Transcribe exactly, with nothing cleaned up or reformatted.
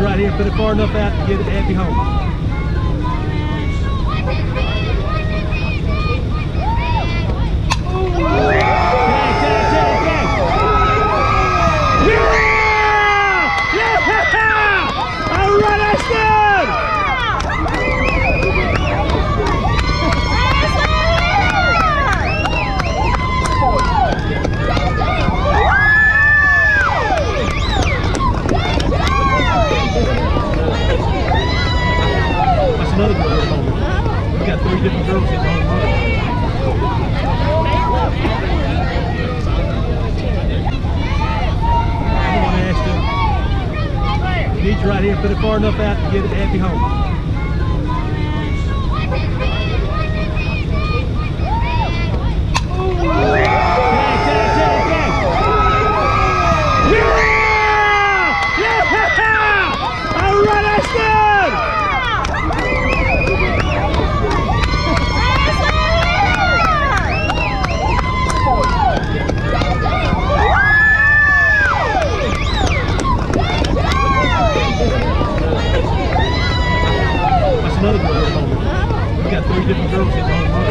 right here, put it far enough out to get it happy home. Another girl at home. We got three different girls sitting on the road. Come on, Ashton. You need you right here. Put it far enough out to get it happy home. Another girl at home. We got three different girls sitting on the road.